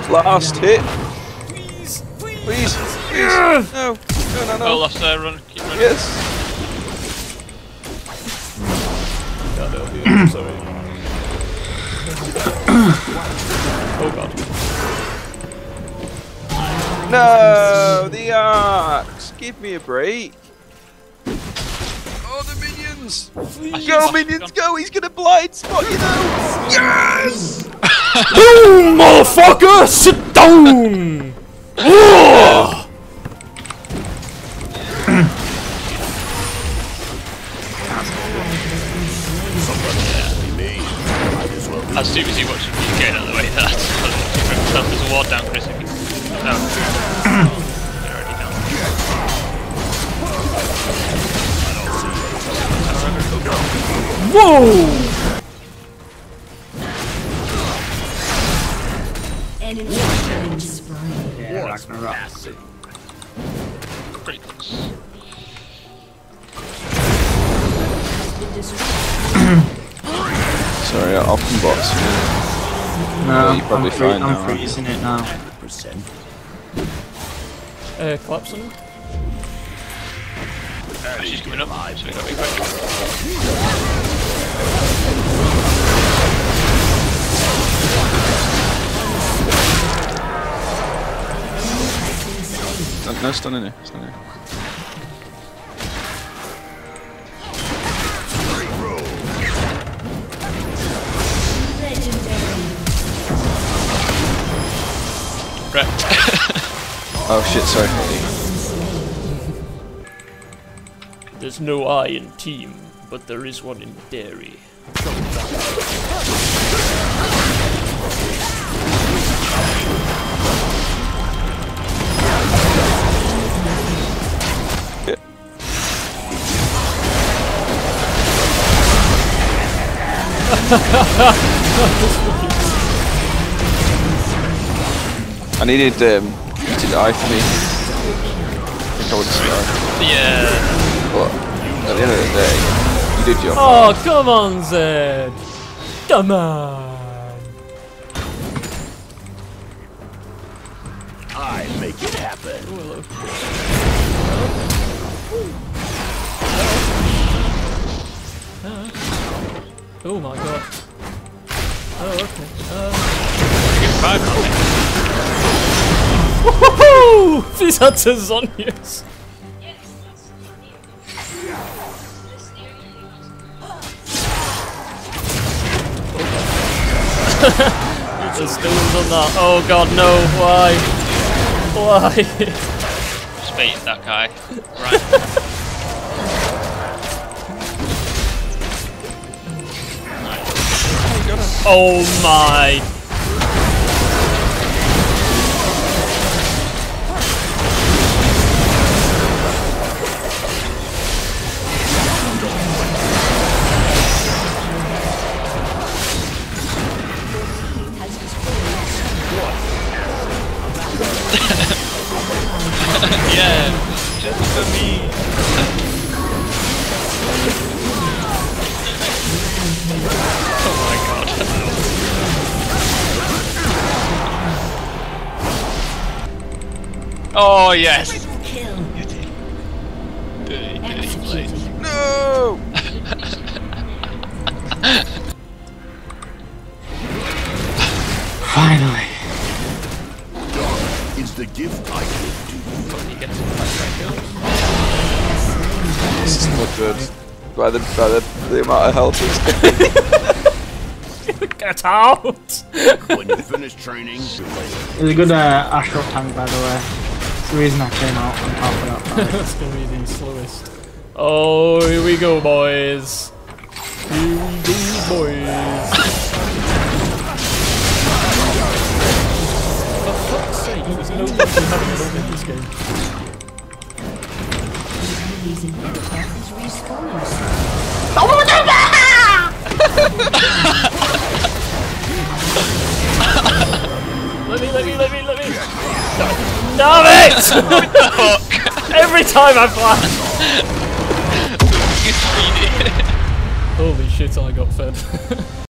Last hit. Please, Please, please. No, no, no, no. Oh, lost there, run, keep running. Yes. God help you, I'm sorry. Oh god. No, the axe. Give me a break. Oh, the minions. Go, minions, go. He's going to blind spot, you know. Yes! Boom, motherfucker! Sit down! Ugh. I was too busy watching you get out of the way that I was watching for himself. There's a ward down, Chris. No. You're already down. Whoa! Enemy spree. Yeah, Ragnarok. Pretty close. Sorry, I'll come bots. No, you're probably fine now, I'm aren't you? freezing it now. Collapse on him. She's coming up, so we gotta be quick. No, stun in here. Stun in here. Correct. Oh shit, sorry. There's no I in team, but there is one in dairy. I needed to die for me. I think I would have survived. Yeah. But at the end of the day, you did your Oh, come on, Zed! Come on! I make it happen. Oh, hello. Oh my god. Oh, okay. Woohoo! These are Zonias! There's stones on that. Oh god, no. Why? Why? Just bait that guy. Right. Oh my. Yeah, just for me. Oh my god. Oh yes. Kill. Dirty place. Executed. No! Finally. Is the gift I give to you. This doesn't look good. By the amount of health it's Get out! When you finish training, you'll It was a good Astral tank, by the way. That's the reason I came out on top of that fight. That's gonna be the slowest. Oh, here we go, boys. Here we go, boys. For fuck's sake, there's no way to have it in this game. Using the path is respawning. Let me. Damn it! Every time I flash! Holy shit, I got fed.